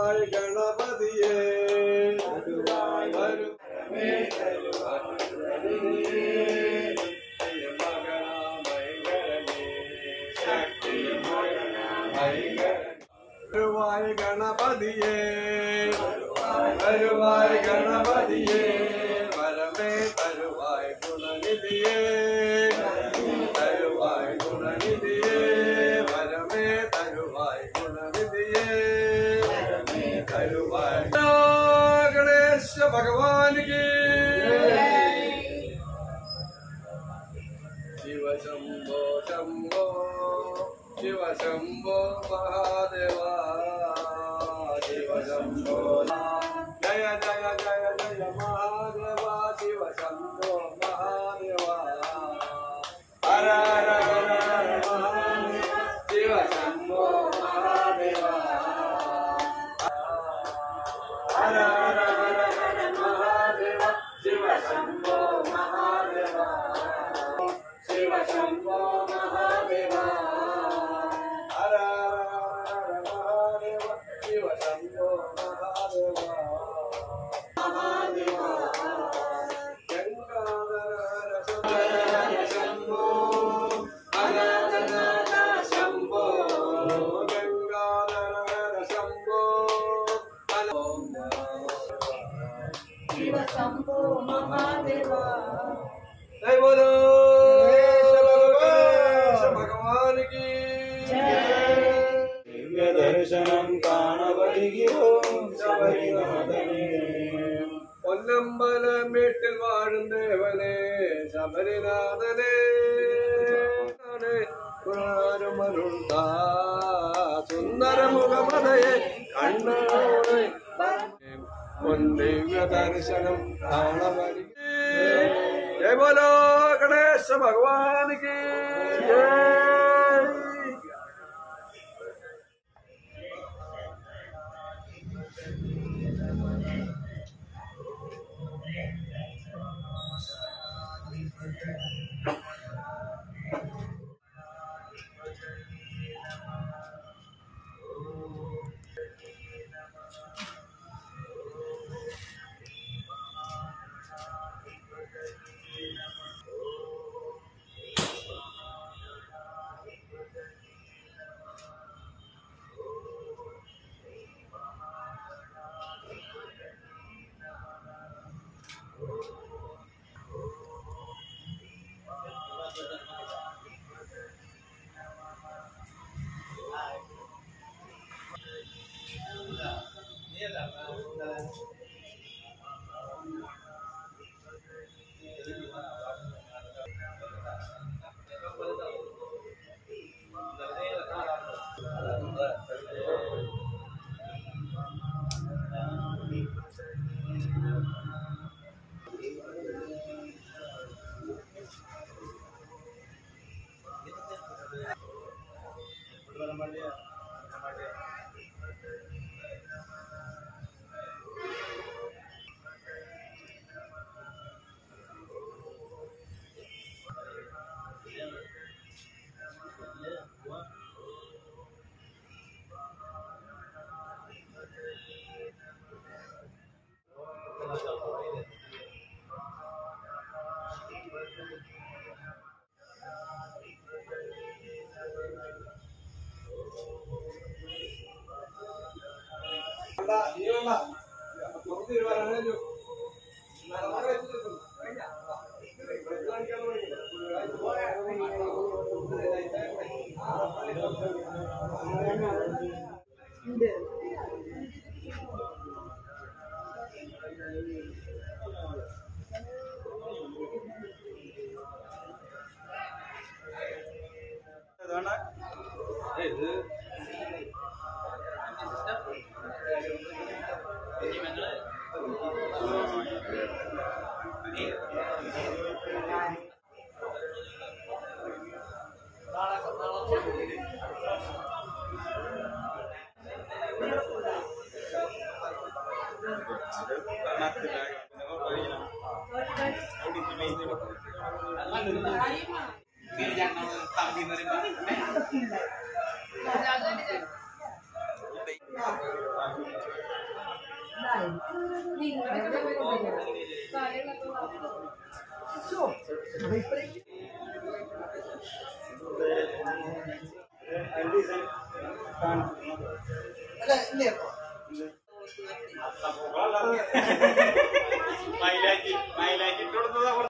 വരുവായ് ഗണപതിയേ വരുവായ് ഗണപതിയേ വരുവായ് ഗണപതിയേ വരമേ തരുവായ് ഗുണനിധിയേ തരുവായ് ഗുണനിധിയേ വരമേ തരുവായ് ഗുണനിധിയേ തരുവായ് ഗണേശ ഭഗവാൻ കി ശിവ ശംഭോ ശംഭോ शिव शंभो महादेवा शिव शंभो जय जय जय जय महादेवा शिव शंभो महादेवा हर हर हर हर महादेव शिव शंभो महादेवा हर हर हर हर महादेव शिव शंभो महादेवा शिव शंभो महादेवा शंभो महादेवा जय बोलो भगवान की दिव्य दर्शनम കാണവരികയോ ശബരിനാഥനേ പൊന്നമ്പലമേട്ടിൽ വാഴും ദേവനേ ശബരിനാഥനേ പുരാരുമരുണ്ടാ സുന്ദരമുഖമതയെ കണ്ണോടെ दिव्य दर्शनम जय बोलो गणेश भगवान की മൈലാഞ്ചി ഇട്ടുകൊടുത്തതാ.